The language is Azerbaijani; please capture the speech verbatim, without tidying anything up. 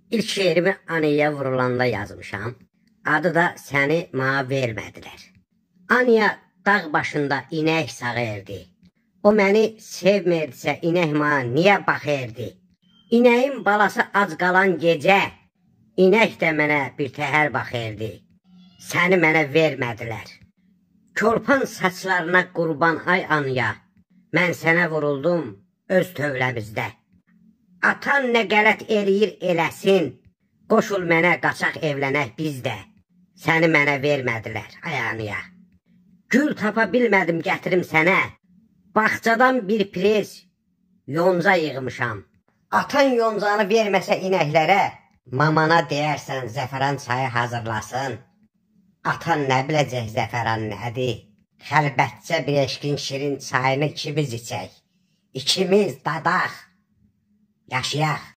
İlk şeirimi anaya vurulanda yazmışam. Adı da Səni Mənə Vermədilər. Anaya dağ başında inək sağırdı. O məni sevmirdisə inək mənə niyə baxırdı? İnəyin balası ac qalan gecə, inək də mənə bir təhər baxırdı. Səni mənə vermədilər. Körpən saçlarına qurban ay anaya, mən sənə vuruldum öz tövləmizdə. Atan nə qələt eləyir eləsin, qoşul mənə qaçaq evlənək bizdə. Səni mənə vermədilər ay anaya. Gül tapa bilmədim gətirim sənə, bağçadan bir priz yonca yığmışam. Atan yoncanı verməsə inəklərə, mamana deyərsən zəfəran çayı hazırlasın. Atan nə biləcək zəfəran nədir? Xəlbətcə bir eşkin şirin çayını ikimiz içək. İkimiz dadaq, yaşayaq.